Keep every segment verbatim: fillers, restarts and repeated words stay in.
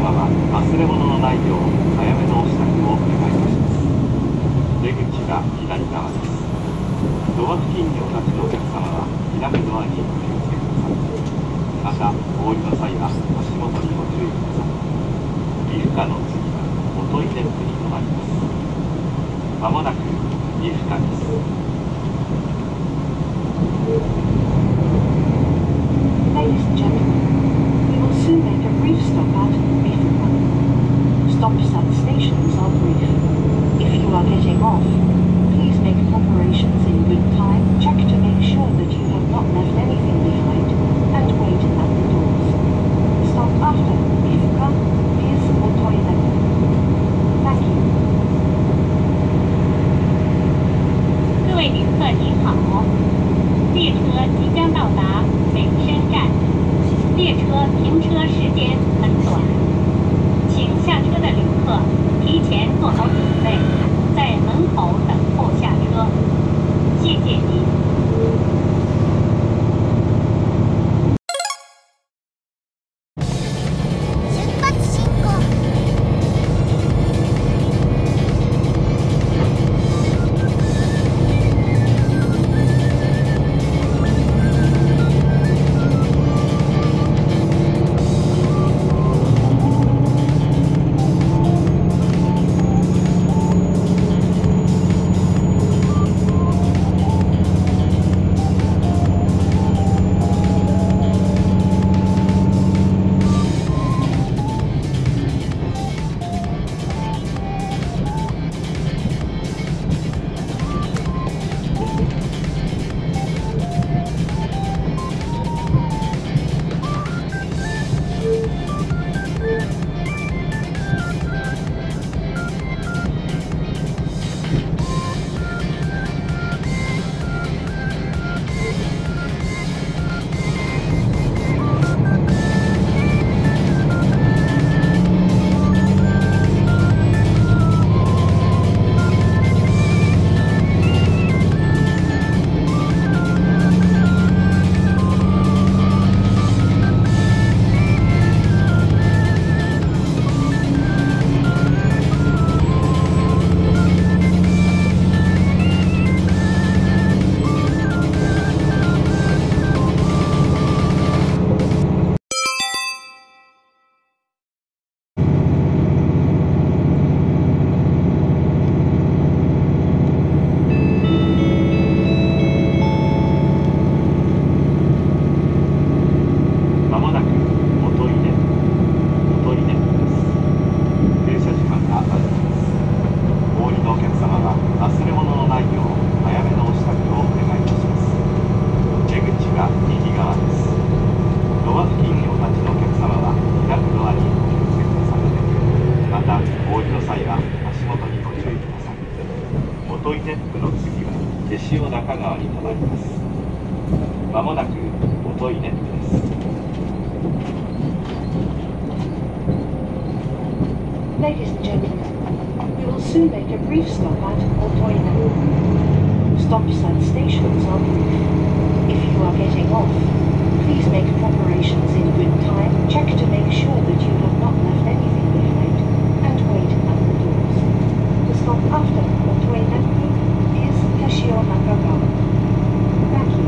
様は忘れ物のないよう早めのお支度をお願いいたします。出口が左側です。ドア付近にお立ちのお客様は左ドアにお気をつけください。またお降りの際は足元にご注意ください。岐阜課の次は音井電府に停まります。まもなく岐阜課です。 Ladies and gentlemen, we will soon make a brief stop at Bifuka. Stops at stations are brief. If you are getting off, please make preparations in good time. Check to make sure that you have not left anything behind, and wait at the doors. Stop after Bifuka is Otoine. Thank you. 各位旅客您好，列车即将到达北深站，列车停车时间很短，请下车的旅客提前做好准备，在门口等候下车。谢谢您。まもなく音井ネットです。 Ladies and gentlemen, we will soon make a brief stop at Otoine. Stops at stations are brief. If you are getting off, please make preparations in good time. Check to make sure that you have not left anything behind, and wait at the doors. The stop after Otoine is Teshio Nakagawa. Thank you.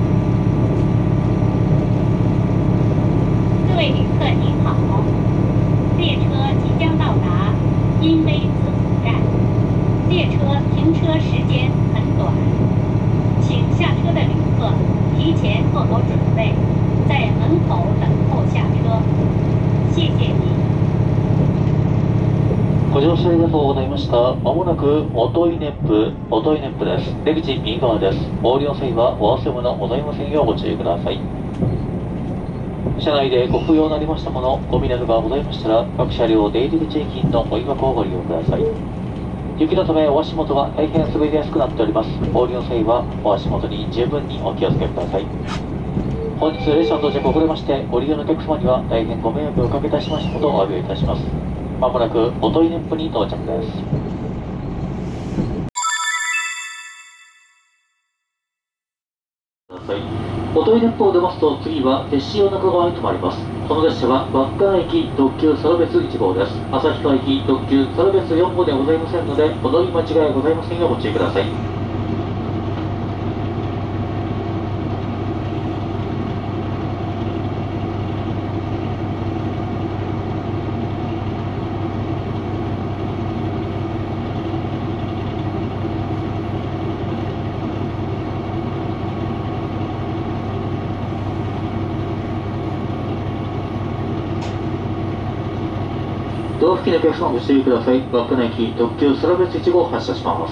各位旅客您好，列车即将到达因威子府站，列车停车时间很短，请下车的旅客提前做好准备，在门口等候下车。谢谢您。 ご乗車ありがとうございました。まもなく音井ネップ、音井ネップです。出口右側です。お降りの際はお忘れ物ございませんようご注意ください。車内でご不要なりましたもの、ごみなどがございましたら、各車両出入り口駅員のご意箱をご利用ください。雪のためお足元が大変滑りやすくなっております。お降りの際はお足元に十分にお気をつけください。本日列車の到着遅れまして、ご利用のお客様には大変ご迷惑をおかけいたしましたことをお詫びいたします。まもなく音井ネップに到着です。音井ネップを出ますと、次は鉄塩中川に停まります。 この列車は稚内駅特急サロベスいち号です。旭川駅特急サロベスよん号ではございませんので、お乗り間違いございませんようご注意ください。道付近のお客様ご注意ください。稚内駅特急サロベスいち号発車します。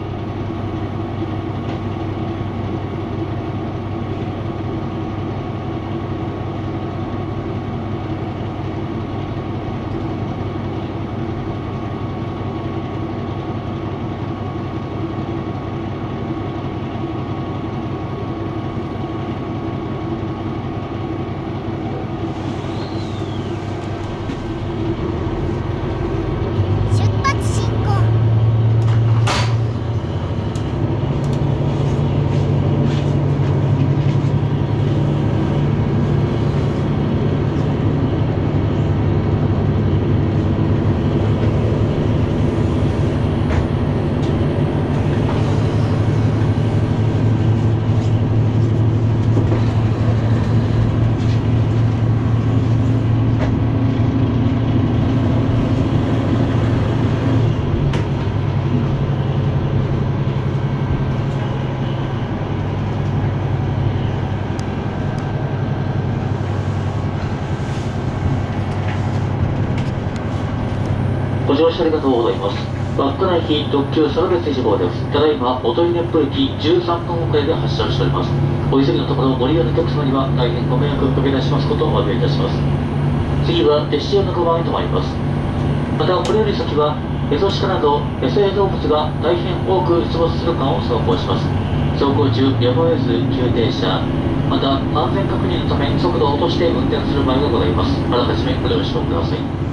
ご乗車ありがとうございます。稚内駅特急サロベスいち号です。ただいま音威熱風駅じゅうさんぷん遅れで発車をしております。お急ぎのところご利用のお客様には大変ご迷惑をおかけいたしますことをお詫びいたします。次は列車用のカバンへと参ります。またこれより先はエゾシカなど野生動物が大変多く出没する間を走行します。走行中やむを得ず急停車、また安全確認のため速度を落として運転する場合がございます。あらかじめご了承ください。